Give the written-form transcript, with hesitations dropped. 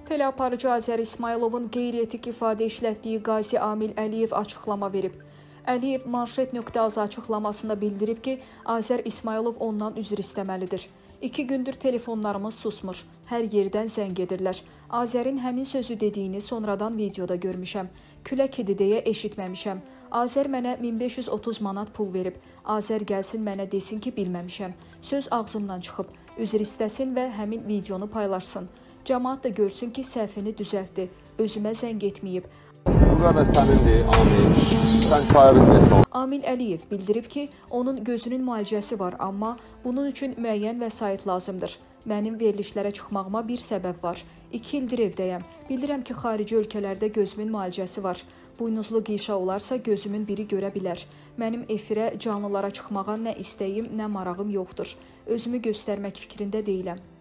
Teleaparıcı Azər İsmayılovun qeyri-etik ifadə işlətdiyi Qazi Amil Əliyev açıqlama verib. Əliyev manşet.az açıqlamasında bildirib ki, Azər İsmayılov ondan üzr istəməlidir. 2 gündür telefonlarımız susmur, hər yerdən zəng edirlər. Azərin həmin sözü dediyini sonradan videoda görmüşəm. Külək idi deyə eşitməmişəm. Azər mənə 1530 manat pul verib. Azər gəlsin mənə desin ki, bilməmişəm. Söz ağzımdan çıxıb, üzr istəsin və həmin videonu paylaşsın. Cəmaat da görsün ki, səhvini düzəltdi, özümə zəng etməyib. Burada sənindir, Amil. Sən sahibindesin. Amil Əliyev bildirib ki, onun gözünün müalicəsi var, amma bunun üçün müəyyən vəsait lazımdır. Mənim verilişlərə çıxmağıma bir səbəb var. 2 ildir evdəyəm. Bildirəm ki, xarici ölkələrdə gözümün müalicəsi var. Buynuzlu qişa olarsa gözümün biri görə bilər. Mənim efirə, canlılara çıxmağa nə istəyim, nə marağım yoxdur. Özümü göstərmək fikrində deyiləm.